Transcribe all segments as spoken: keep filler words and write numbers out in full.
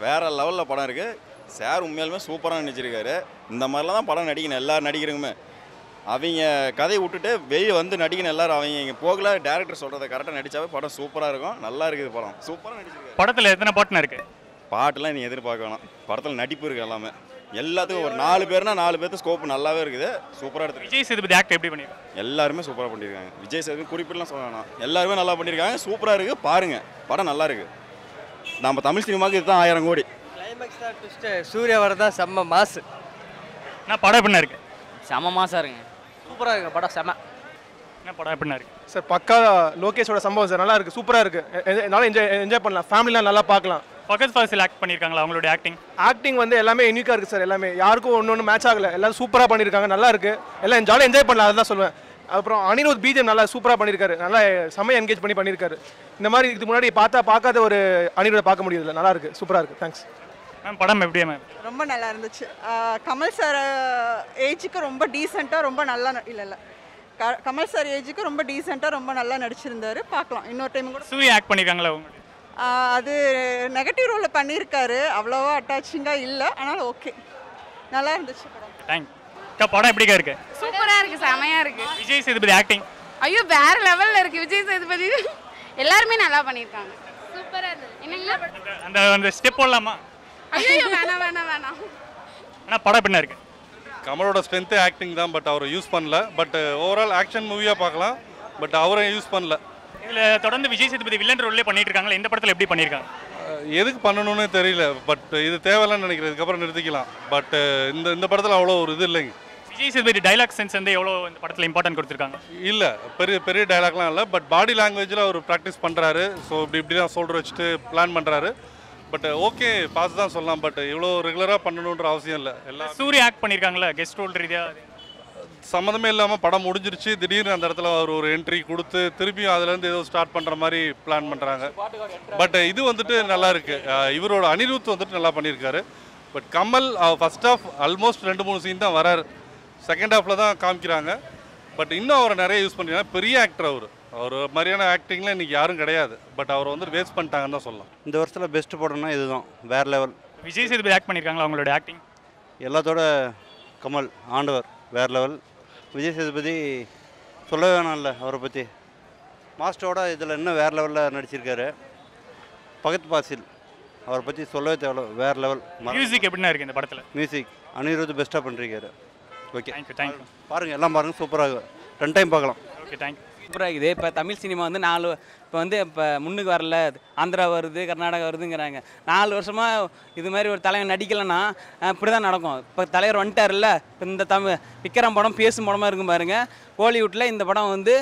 வேறு லெவலில் படம் இருக்குது. சார் உண்மையாலுமே சூப்பராக நடிச்சிருக்காரு. இந்த மாதிரிலாம் தான் படம் நடிக்கணும் எல்லாரும் நடிக்கிறவங்க. அவங்க கதையை விட்டுட்டு வெளியே வந்து நடிக்கணும் எல்லாரும். அவங்க இங்கே போகல, டேரக்டர் சொல்கிறத கரெக்டாக நடித்தாவே படம் சூப்பராக இருக்கும். நல்லா இருக்குது படம், சூப்பராக நடிச்சிருக்காரு. படத்தில் எத்தனை பாட்டுனா இருக்குது? பாட்டுலாம் நீ எதிர்பார்க்க வேணாம். படத்தில் நடிப்பு இருக்குது எல்லாமே. எல்லாத்துக்கும் ஒரு நாலு பேர்னா நாலு பேர்த்து ஸ்கோப் நல்லாவே இருக்குது. சூப்பராக எடுத்து விஜய் சேதுபதி ஆக்ட் எப்படி பண்ணிருக்காங்க? எல்லாருமே சூப்பராக பண்ணியிருக்காங்க. விஜய் சேதுபதி குறிப்பிடலாம் சொல்ல வேணாம், எல்லாருமே நல்லா பண்ணியிருக்காங்க. சூப்பராக இருக்குது, பாருங்கள் படம் நல்லா இருக்குது. நம்ம தமிழ் சினிமாவுக்கு இதுதான் ஆயிரம் கோடி. கிளைமேக்ஸ் தான் ட்விஸ்ட்டு. சூர்யா வரதா செம்ம மாசு. என்ன படம் எப்படின்னா இருக்கு? செம்ம மாசாக இருக்குங்க. சூப்பராக இருக்குது படம், செம்ம. என்ன படம் எப்படின்னா இருக்கு? சார் பக்கா லோகேஷோட சம்பவம் சார், நல்லா இருக்குது, சூப்பராக இருக்குது. என்னால் என்ஜாய் என்ஜாய் பண்ணலாம், ஃபேமிலிலாம் நல்லா பார்க்கலாம். பகத் ஃபாசில் ஆக்ட் பண்ணியிருக்காங்களா? அவங்களோட ஆக்டிங் ஆக்டிங் வந்து எல்லாமே யூனிக்காக இருக்குது சார். எல்லாமே யாருக்கும் ஒன்று ஒன்று மேட்ச் ஆகலை, எல்லாரும் சூப்பராக பண்ணியிருக்காங்க, நல்லா இருக்குது. எல்லாம் ஜாலியாக என்ஜாய் பண்ணலாம், அதுதான் சொல்லுவேன். அப்புறம் அனிருத் பிஜிஎம் நல்லா சூப்பராக பண்ணியிருக்காரு, நல்லா செம்மையாக என்கேஜ் பண்ணி பண்ணியிருக்காரு. இந்த மாதிரி இதுக்கு முன்னாடி பார்த்தா பார்க்காத ஒரு அனிருத்தை பார்க்க முடியுது. நல்லா இருக்குது, சூப்பராக இருக்குது. Thanks ma'am. படம் எப்படியா மேம்? ரொம்ப நல்லா இருந்துச்சு. கமல் சார் ஏஜுக்கு ரொம்ப டீசெண்டாக, ரொம்ப நல்லா இல்லை இல்லை க கமல் சார் ஏஜுக்கு ரொம்ப டீசெண்டாக ரொம்ப நல்லா நடிச்சிருந்தாரு. பார்க்கலாம் இன்னொரு டைம் கூட. சூர்யா ஆக்ட் பண்ணியிருக்காங்களா? அவங்க அது நெகட்டிவ் ரோலில் பண்ணியிருக்காரு, அவ்வளோவா அட்டாச்சிங்காக இல்லை, ஆனால் ஓகே நல்லா இருந்துச்சு படம். தேங்க்யூ. படம் எப்படிக்கா இருக்கு? சூப்பராக இருக்குது, செமையாக இருக்குது. விஜய் சேதுபதி ஆக்டிங் ஐயோ வேறு லெவலில் இருக்குது. விஜய் சேதுபதி எல்லாருமே நல்லா பண்ணியிருக்காங்க. சூப்பராக இருந்தது. என்னங்களா அந்த அந்த ஸ்டெப் போடலாமா? ஐயோ வேணாம் வேணாம் வேணாம். ஆனால் படம் எப்படின்னா இருக்கு? கமலோட ஸ்ட்ரென்த்து ஆக்டிங் தான், பட் அவரை யூஸ் பண்ணல. பட் ஓவரால் ஆக்ஷன் மூவியாக பார்க்கலாம், பட் அவரை யூஸ் பண்ணல. இதில் தொடர்ந்து விஜய் சேதுபதி வில்லன் ரோல்லே பண்ணிட்டு இருக்காங்களா? இந்த படத்தில் எப்படி பண்ணியிருக்காங்க? எதுக்கு பண்ணணும்னு தெரியல, பட் இது தேவையில்லைன்னு நினைக்கிறேன். இதுக்கப்புறம் நிறுத்திக்கலாம். பட் இந்த இந்த படத்தில் அவ்வளோ ஒரு இது இல்லைங்க. விஜய் சேதுபதி டைலாக் சென்ஸ் வந்து எவ்வளோ இந்த படத்தில் இம்பார்ட்டன்ட் கொடுத்துருக்காங்க? இல்லை, பெரிய பெரிய டைலாக்லாம் இல்லை, பட் பாடி லாங்குவேஜில் அவர் ப்ராக்டிஸ் பண்ணுறாரு. ஸோ இப்படி இப்படி தான் ஷோல்டர் வச்சுட்டு பிளான் பண்ணுறாரு. பட் ஓகே பார்த்து தான் சொல்லலாம், பட் இவ்வளோ ரெகுலராக பண்ணணுன்ற அவசியம் இல்லை. எல்லாம் சூர்யா ஆக்ட் பண்ணியிருக்காங்களா கெஸ்ட் ரோல் ரீதியாக? சம்மந்தமே இல்லாமல் படம் முடிஞ்சிருச்சு, திடீர்னு அந்த இடத்துல அவர் ஒரு என்ட்ரி கொடுத்து திருப்பியும் அதுலேருந்து ஏதோ ஸ்டார்ட் பண்ணுற மாதிரி பிளான் பண்ணுறாங்க. பட் இது வந்துட்டு நல்லா இருக்கு. இவரோட அனிருத் வந்துட்டு நல்லா பண்ணியிருக்காரு. But Kamal first half almost ரெண்டு மூணு சீன் தான் வராரு, செகண்ட் ஹாஃபில் தான் காமிக்கிறாங்க. பட் இன்னும் அவரை நிறைய யூஸ் பண்ணிருக்காங்க. பெரிய ஆக்டர் அவர், அவர் மாதிரியான ஆக்டிங்லாம் இன்றைக்கி யாரும் கிடையாது. பட் அவர் வந்து வேஸ்ட் பண்ணிட்டாங்கன்னு தான் சொல்லலாம். இந்த வருஷத்தில் பெஸ்ட்டு படம்னா இதுதான், வேறு லெவல். விஜய் சேதுபதி ஆக்ட் பண்ணியிருக்காங்களா? அவங்களோட ஆக்டிங் எல்லாத்தோட கமல் ஆண்டவர் வேறு லெவல். விஜய் சேதுபதி சொல்லவே வேணாம்ல அவரை பற்றி. மாஸ்டரோட இதில் இன்னும் வேறு லெவலில் நடிச்சிருக்காரு. பகத் பாசில் அவரை பற்றி சொல்லவே தேவை, வேறு லெவல். மியூசிக் எப்படின்னா இருக்குது இந்த படத்தில்? மியூசிக் அனிருத் பெஸ்ட்டாக பண்ணிருக்காரு. Okay thank you thank you. பாருங்கள், எல்லாம் பாருங்கள், சூப்பராக ரெண்டு டைம் பார்க்கலாம். Okay thank you. சூப்பராக இருக்குது. இப்போ தமிழ் சினிமா வந்து நாலு இப்போ வந்து இப்போ முன்னுக்கு வரல, ஆந்திரா வருது, கர்நாடகா வருதுங்கிறாங்க. நாலு வருஷமாக இது மாதிரி ஒரு தலைவர் நடிக்கலைன்னா இப்படி தான் நடக்கும். இப்போ தலைவர் வந்துட்டார்ல, இப்போ இந்த தமிழ் விக்ரம் படம் பேசும் படமாக இருக்கும் பாருங்கள். ஹாலிவுட்டில் இந்த படம் வந்து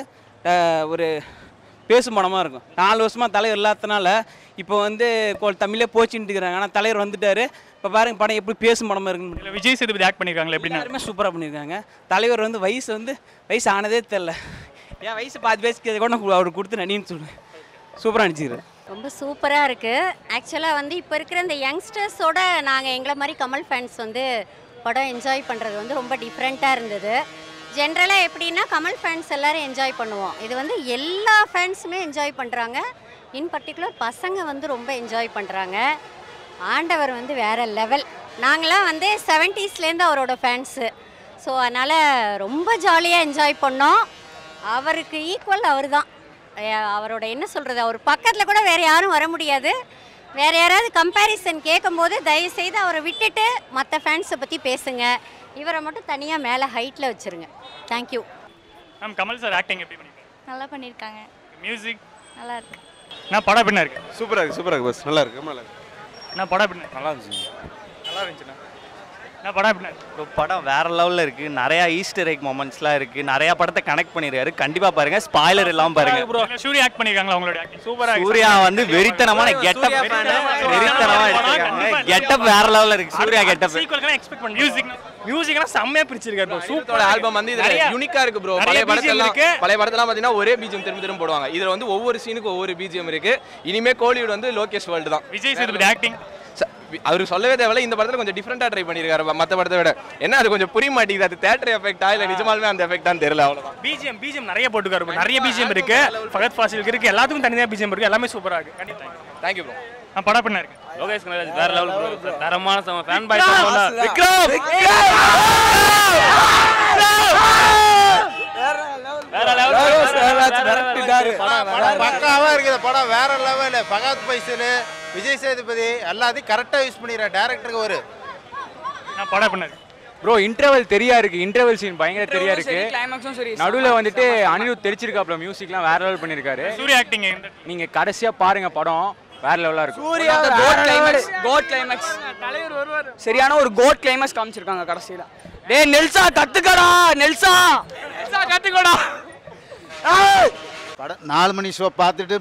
ஒரு பேசும் படமாக இருக்கும். நாலு வருஷமாக தலைவர் இல்லாதனால இப்போ வந்து தமிழே போச்சுட்டு இருக்கிறாங்க. ஆனால் தலைவர் வந்துட்டார், இப்போ பாருங்க படம் எப்படி பேசும் படமாக இருக்குன்னு. விஜய் சேதுபதி ஆக்ட் பண்ணியிருக்காங்களா? எப்படின்னா எல்லாருமே சூப்பராக பண்ணியிருக்காங்க. தலைவர் வந்து வயசு வந்து வயசு ஆனதே தெரில. என் வயசு பாதி வயசுக்கு கூட அவர் கொடுத்து நடின்னு சொல்லுவேன். சூப்பராக நடிச்சிக்கிறேன். ரொம்ப சூப்பராக இருக்குது. ஆக்சுவலாக வந்து இப்போ இருக்கிற இந்த யங்ஸ்டர்ஸோட நாங்கள் எங்களை மாதிரி கமல் ஃபேன்ஸ் வந்து படம் என்ஜாய் பண்ணுறது வந்து ரொம்ப டிஃப்ரெண்ட்டாக இருந்தது. ஜென்ரலாக எப்படின்னா கமல் ஃபேன்ஸ் எல்லோரும் என்ஜாய் பண்ணுவோம். இது வந்து எல்லா ஃபேன்ஸுமே என்ஜாய் பண்ணுறாங்க. இன் பர்டிகுலர் பசங்க வந்து ரொம்ப என்ஜாய் பண்ணுறாங்க. ஆண்டவர் வந்து வேறு லெவல். நாங்களாம் வந்து செவன்டீஸ்லேருந்து அவரோட ஃபேன்ஸு. ஸோ அதனால் ரொம்ப ஜாலியாக என்ஜாய் பண்ணோம். அவருக்கு ஈக்குவல் அவர் தான். அவரோட என்ன சொல்கிறது, அவர் பக்கத்தில் கூட வேறு யாரும் வர முடியாது. வேறு யாராவது கம்பேரிசன் கேட்கும்போது தயவுசெய்து அவரை விட்டுட்டு மற்ற ஃபேன்ஸை பற்றி பேசுங்க. இவரை மட்டும் தனியாக மேலே ஹைட்டில் வச்சுருங்க. Thank you. Ma'am Kamal sir acting எப்படி பண்ணியிருக்காங்க? நல்லா பண்ணியிருக்காங்க. மியூசிக் நல்லா இருக்கு. நான் படம் எப்படின்னா இருக்கு? சூப்பராக இருக்குது, சூப்பராக இருக்குது, பஸ் நல்லா இருக்குது, நல்லா இருக்குது. நான் படம் எப்படின்னா நல்லா இருந்துச்சு, நல்லா இருந்துச்சுண்ணா. நான் படம் எப்படின்னா ஒரு படம் வேறு லெவலில் இருக்குது. நிறையா ஈஸ்டர் எக் மொமெண்ட்ஸ்லாம் இருக்குது. நிறையா படத்தை கனெக்ட் பண்ணியிருக்காரு. கண்டிப்பாக பாருங்கள், ஸ்பாய்லர் இல்லாமல் பாருங்கள். ப்ரோ சூர்யா ஆக்ட் பண்ணியிருக்காங்களா? அவங்களோட ஆக்டிங் சூப்பராக. சூர்யா வந்து வெறித்தனமான கெட்டப், வெறித்தனமாக எடுத்துருக்காங்க. கெட்டப் வேறு லெவலில் இருக்குது. சூர்யா கெட்டப் சீக்வல்கெல்லாம் எக்ஸ்பெக்ட் பண்ணி. மியூசிக் மியூசிக்லாம் செம்மையாக பிரிச்சிருக்காரு ப்ரோ. சூப்பரோட ஆல்பம் வந்து இது யூனிக்காக இருக்குது ப்ரோ. பழைய படத்தெல்லாம் பழைய படத்தெல்லாம் பார்த்தீங்கன்னா ஒரே பிஜிஎம் திரும்ப திரும்ப போடுவாங்க. இதில் வந்து ஒவ்வொரு சீனுக்கும் ஒவ்வொரு பிஜிஎம் இருக்குது. இனிமேல் கோலிவுட் வந்து லோகேஷ் வேர்ல்டு தான். விஜய் சேதுபதி ஆக்டிங் அவருக்கு சொல்லவே தேவையில்ல. இந்த படத்தில் கொஞ்சம் டிஃப்ரெண்டாக ட்ரை பண்ணியிருக்காரு மற்ற படத்தை விட. என்ன அது கொஞ்சம் புரிய மாட்டேங்குது, அது தேட்டர் எஃபெக்டா இல்லை நிஜமாலுமே அந்த எஃபெக்டான்னு தெரியல. அவ்வளோதான். பிஜிஎம் பிஜிஎம் நிறைய போட்டுக்காரு. நிறைய பிஜிஎம் இருக்குது. ஃபகத் ஃபாசிலுக்கு இருக்குது. எல்லாத்துக்கும் தனியாக பிஜிஎம் இருக்குது. எல்லாமே சூப்பராக இருக்குது. கண்டிப்பாக தேங்க்யூ ப்ரோ. நான் படம் பண்ண இருக்கேன். லோகேஷ் கனகராஜ் வேற லெவல் ப்ரோ. தரமான சம ஃபேன் பாய் சமோல. விக்ரம் வேற லெவல் பக்காவா இருக்குது படம். வேற லெவல். பகத் பைசல், விஜய் சேதுபதி எல்லாத்தையும் கரெக்டா யூஸ் பண்ணிடுற டைரக்டருக்கு ஒரு. நான் படம் பண்ண ப்ரோ இன்டர்வல் தெரியா இருக்கு. இன்டர்வல் சீன் பயங்கர தெரியா இருக்கு. நடுவுல வந்துட்டு அனிருத் தெரிச்சிருக்காப்ல. மியூசிக்லாம் வேற லெவல் பண்ணிருக்காரு. சூர்யா ஆக்டிங் நீங்க கடைசியா பாருங்க படம் வேற லெவலா இருக்கு. சூர்யா கோட் கிளைமாக்ஸ் கோட் கிளைமாக்ஸ் தலைவர் வருவார். சரியான ஒரு கோட் கிளைமாக்ஸ் காமிச்சிருக்காங்க கடைசியில. டேய் நெல்சா கத்துக்கடா நெல்சா நெல்சா கத்துக்கடா. படம் நாலு மணி ஷோ பார்த்துட்டு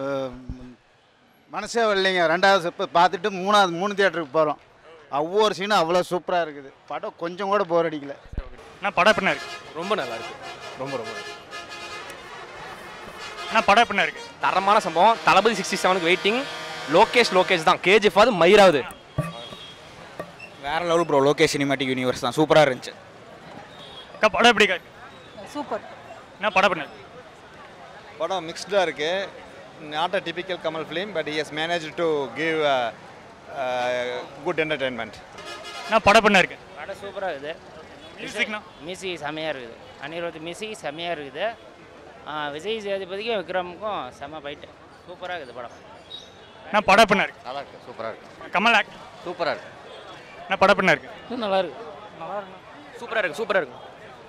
மனசே வரலைங்க. ரெண்டாவது ஸ்டெப்பு பார்த்துட்டு மூணாவது மூணு தியேட்டருக்கு போகிறோம். ஒவ்வொரு சீனும் அவ்வளோ சூப்பராக இருக்குது. படம் கொஞ்சம் கூட போர் அடிக்கல. நான் படம் பண்ண இருக்கு. ரொம்ப நல்லா இருக்கு. ரொம்ப ரொம்ப நான் படம் பண்ண இருக்கு. தரமான சம்பவம். தளபதி சிக்ஸ்டி செவனுக்கு வெயிட்டிங். லோகேஷ் லோகேஷ் தான். கேஜிஎஃப் அது மயிராவது. வேற level bro. Lokesh cinematic universe தான் சூப்பராக இருந்துச்சு. படம் எப்படி இருக்கு? சூப்பர். நான் படம் பண்ண படம் மிக்ஸ்டாக இருக்குது. Not a typical Kamal film but he has manage to give good entertainment. நான் படம் பண்ண இருக்கேன். படம் சூப்பராக இருக்குது. மியூசிக்னா மியூசிக் செம்மையாக இருக்குது. அனிருத் மியூசிக் செம்மையாக இருக்குது. விஜய் சேதுபதிக்கும் விக்ரமுக்கும் செம்ம ஃபைட்டு. சூப்பராக இருக்குது படம். நான் படம் பண்ண இருக்கேன். நல்லா இருக்கு. சூப்பராக இருக்கு. கமல் ஆக்ட் சூப்பராக இருக்கு. நான் படம் பண்ண இருக்கேன். நல்லா இருக்கு. நல்லா இருக்கு. சூப்பராக இருக்கு. சூப்பராக இருக்கு.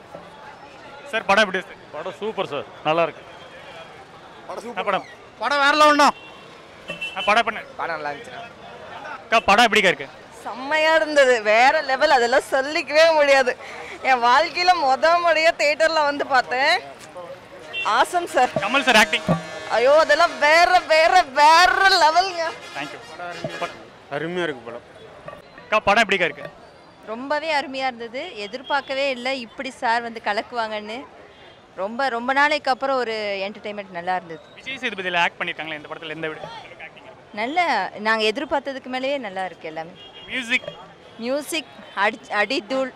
சார் படம் எப்படி சார்? படம் சூப்பர் சார். நல்லா இருக்கு. படம் நான் சூப்பர். படம் படம் வேற லெவல் தான். நான் படம் பண்ண படம் நல்லா இருந்துச்சு. அக்கா படம் எப்படிக்கா இருக்கு? செம்மையா இருந்தது. வேற லெவல். அதெல்லாம் சொல்லிக்கவே முடியாது. என் வாழ்க்கையில முத முறையா தியேட்டர்ல வந்து பார்த்தேன். Awesome sir. Kamal sir acting ஐயோ அதெல்லாம் வேற வேற வேற லெவல்ங்க. Thank you. அருமையாக இருக்கு படம். அக்கா படம் எப்படிக்கா இருக்கு? ரொம்பவே அருமையாக இருந்தது. எதிர்பார்க்கவே இல்லை இப்படி சார் வந்து கலக்குவாங்கன்னு. ரொம்ப ரொம்ப நாளைக்கு அப்புறம் ஒரு என்டர்டெயின்மெண்ட் நல்லா இருந்தது. விஜய் சேதுபதியில் ஆக்ட் பண்ணியிருக்காங்களே இந்த படத்தில் எந்த விட நல்ல நாங்கள் எதிர்பார்த்ததுக்கு மேலேயே நல்லா இருக்குது எல்லாமே. மியூசிக் மியூசிக் அடி அடித்தூள்.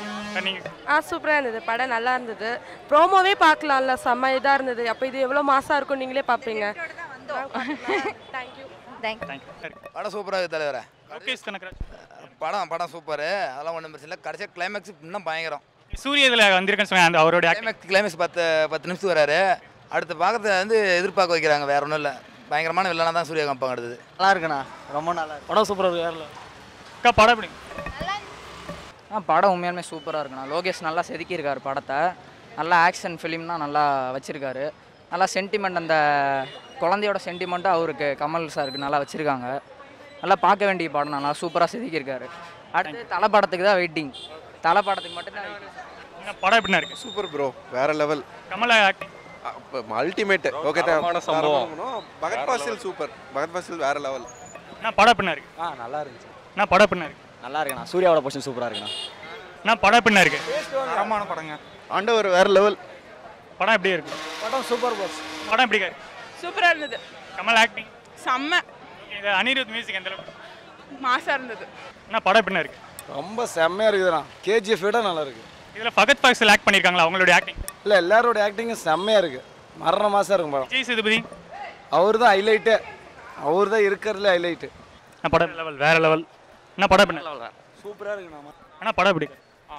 ஆ சூப்பராக இருந்தது. படம் நல்லா இருந்தது. ப்ரோமோவே பார்க்கலாம்ல. செம்ம இதாக இருந்தது. அப்போ இது எவ்வளோ மாசாக இருக்கும் நீங்களே பார்ப்பீங்க. தேங்க்யூ. தேங்க்யூ. படம் சூப்பராக இருக்குது தலைவரே. லோகேஷ் கனகராஜ் படம் படம் சூப்பரு. அதெல்லாம் ஒன்றும் பிரச்சனை இல்லை. கடைசியாக கிளைமேக்ஸ் இன்னும் பயங்கரம். சூரிய இதில் வந்திருக்கேன்னு சொன்னாங்க. அவரோட கிளைமேக்ஸ் கிளைமேக்ஸ் பத்து பத்து நிமிஷத்துக்கு வராரு. அடுத்த பார்க்கறத வந்து எதிர்பார்க்க வைக்கிறாங்க. வேற ஒன்றும் இல்லை. பயங்கரமான வில்லனாக தான் சூர்யா காமிப்பாங்க. அடுத்தது நல்லா இருக்குண்ணா. ரொம்ப நல்லா இருக்கு. படம் சூப்பராக இருக்கு. வேற அக்கா படம் எப்படி? ஆ படம் உண்மையாலுமே சூப்பராக இருக்குண்ணா. லோகேஷ் நல்லா செதுக்கியிருக்காரு படத்தை. நல்லா ஆக்ஷன் ஃபிலிம்னா நல்லா வச்சுருக்காரு. நல்லா சென்டிமெண்ட் அந்த குழந்தையோட சென்டிமெண்ட்டும் அவருக்கு கமல் சாருக்கு நல்லா வச்சுருக்காங்க. நல்லா பார்க்க வேண்டிய படம். நல்லா சூப்பராக செதுக்கியிருக்காரு. அடுத்து தலை படத்துக்கு தான் வெயிட்டிங். தலை படத்துக்கு மட்டும்தான் வெயிட்டிங். படம் எப்படின்னா இருக்கு? Super bro. வேற level. Kamal acting ultimate. Okay தரமான சம்பவம். பகத் பாசில் சூப்பர். பகத் பாசில் வேற லெவல். நான் படம் பண்ண இருக்கு. ஆ நல்லா இருந்துச்சு. நான் படம் பண்ண இருக்கு. நல்லா இருக்குண்ணா. சூர்யாவோட போர்ஷன் சூப்பராக இருக்குண்ணா. நான் படம் பண்ண இருக்கு. தரமான படங்க. ஆண்டவர் வேற லெவல். படம் எப்படி இருக்கு? படம் சூப்பர் பாஸ். படம் எப்படி இருக்கு? சூப்பராக இருந்தது. கமல் ஆக்டிங் செம்ம. இது அனிருத் மியூசிக் எந்த அளவுக்கு? மாசாக இருந்தது. நான் படம் பண்ண இருக்கு. ரொம்ப செம்மையாக இருக்குதுண்ணா. கேஜிஎஃப் விட நல்லா இருக்குது. இதில் ஃபகத் பாக்ஸில் ஆக்ட் பண்ணியிருக்காங்களா அவங்களோட ஆக்டிங்? இல்லை எல்லாரோட ஆக்டிங்கும் செம்மையாக இருக்குது. மரண மாதம் இருக்கும் படம். விஜய் சேதுபதி அவர் தான் ஹைலைட்டு. அவர் தான் இருக்கிறதுல ஹைலைட்டு. நான் படம் லெவல் வேற லெவல். நான் படம் பண்ண சூப்பராக இருக்குண்ணா. ஆனால் படம் எப்படி?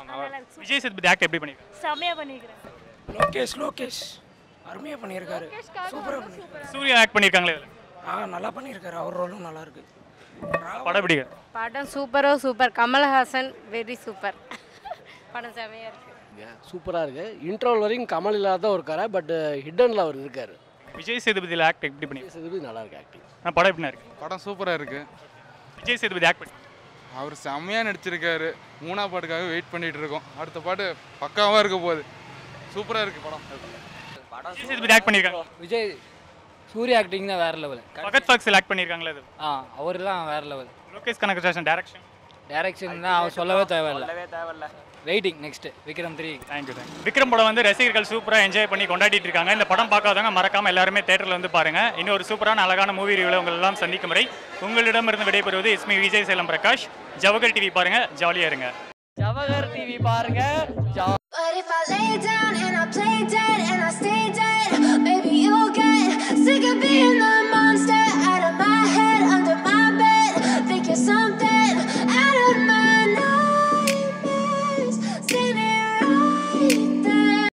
விஜய் சேதுபதி ஆக்ட் எப்படி பண்ணியிருக்காரு? செம்மையாக பண்ணிக்கிறேன். லோகேஷ் லோகேஷ் அருமையாக பண்ணியிருக்காரு. சூப்பராக பண்ணியிருக்காரு. சூர்யா ஆக்ட் பண்ணியிருக்காங்களே இதில்? ஆ நல்லா பண்ணியிருக்காரு. அவர் ரோலும் நல்லா இருக்கு. படம் எப்படி? படம் சூப்பரோ சூப்பர். Kamal Haasan very super. படம் செம்மையாக இருக்குது. சூப்பராக இருக்குது. இன்ட்ரோல் வரைக்கும் கமல் இல்லாத ஒரு கரை பட் ஹிட்டனில் அவர் இருக்கார். விஜய் சேதுபதியில் ஆக்ட் எப்படி பண்ணி? சேதுபதி நல்லா இருக்கு ஆக்டிங். நான் படம் எப்படின்னா இருக்கு? படம் சூப்பராக இருக்குது. விஜய் சேதுபதி ஆக்ட் பண்ணி அவர் செம்மையாக நடிச்சிருக்காரு. மூணா பாட்டுக்காக வெயிட் பண்ணிகிட்டு இருக்கோம். அடுத்த பாட்டு பக்காவாக இருக்க போகுது. சூப்பராக இருக்குது படம். விஜய் சேதுபதி ஆக்ட் பண்ணியிருக்காங்க. விஜய் சூர்யா ஆக்டிங் தான் வேறு லெவல். ஃபகத் பாக்ஸில் ஆக்ட் பண்ணியிருக்காங்களே இது? ஆ அவர் தான் வேறு level. Lokesh Kanagarajan direction direction தான் அவர் சொல்லவே தேவையில்லை. தேவையில்லை. Waiting next Vikram three. Thank you thank Vikram படம் வந்து ரசிகர்கள் சூப்பராக என்ஜாய் பண்ணி கொண்டாடிட்டு இருக்காங்க. இந்த படம் பார்க்காதவங்க மறக்காம எல்லாருமே தேட்டரில் வந்து பாருங்க. இன்னொரு சூப்பரான அழகான மூவி ரிவ்யூவில் உங்கள் எல்லாம் சந்திக்கும் வரை உங்களிடமிருந்து விடைபெறுவது இஸ்மி விஜய் சேலம் பிரகாஷ். ஜவஹர் டிவி பாருங்க, ஜாலியா இருங்க. ஜவஹர் டிவி பாருங்க. But if I lay down and I play dead and I stay dead, maybe you'll get sick of being the